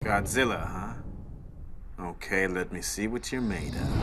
Godzilla, huh? Okay, let me see what you're made of.